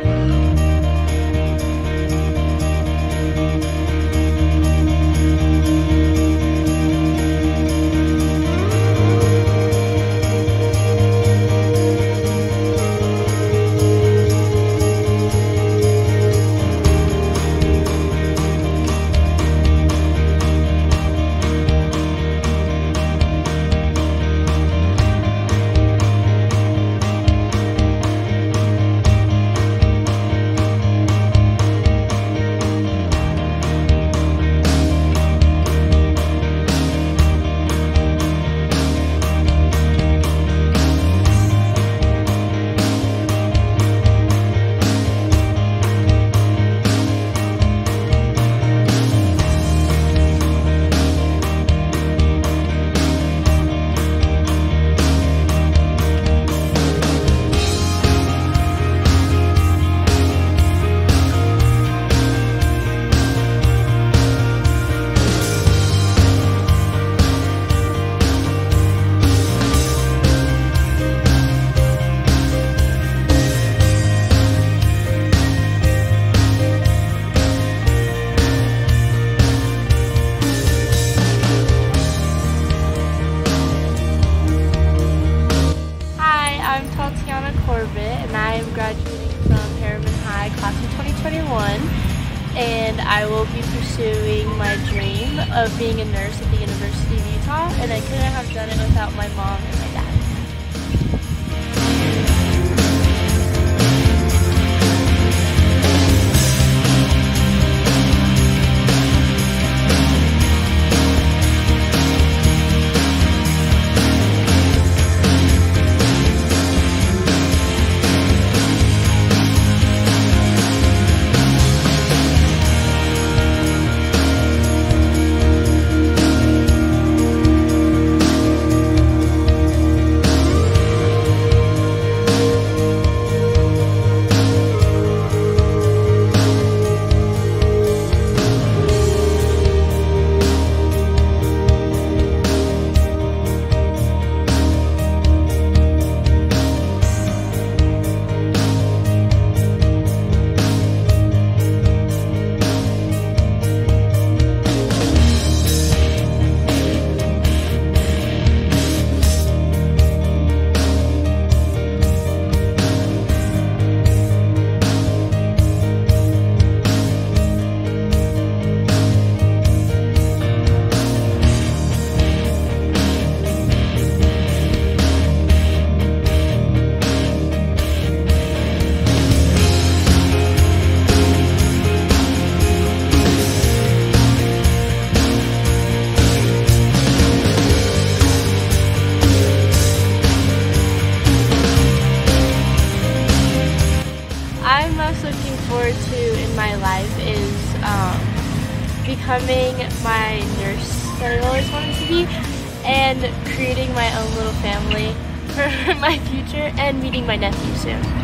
And I am graduating from Herriman High, class of 2021, and I will be pursuing my dream of being a nurse at the University of Utah, and I couldn't have done it without my mom and my dad. I'm most looking forward to in my life is becoming my nurse that I've always wanted to be, and creating my own little family for my future, and meeting my nephew soon.